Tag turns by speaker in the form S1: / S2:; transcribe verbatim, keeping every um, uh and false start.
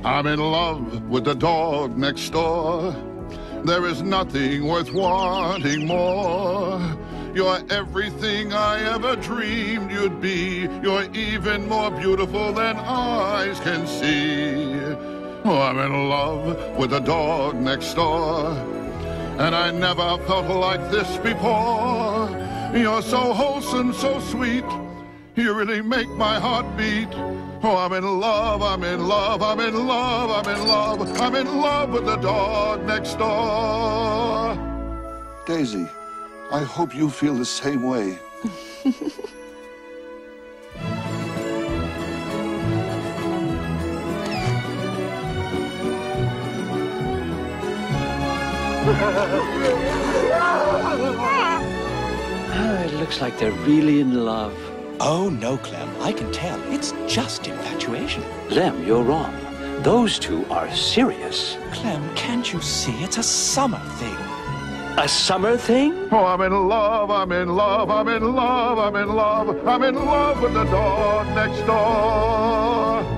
S1: I'm in love with the dog next door. There is nothing worth wanting more. You're everything I ever dreamed you'd be. You're even more beautiful than eyes can see. Oh, I'm in love with the dog next door, and I never felt like this before. You're so wholesome, so sweet. You really make my heart beat. Oh, I'm in love, I'm in love, I'm in love, I'm in love. I'm in love with the dog next door.
S2: Daisy, I hope you feel the same way.
S3: Oh, it looks like they're really in love.
S4: Oh, no, Clem. I can tell. It's just infatuation.
S3: Lem, you're wrong. Those two are serious.
S4: Clem, can't you see it's a summer thing?
S3: A summer thing?
S1: Oh, I'm in love, I'm in love, I'm in love, I'm in love. I'm in love with the dog next door.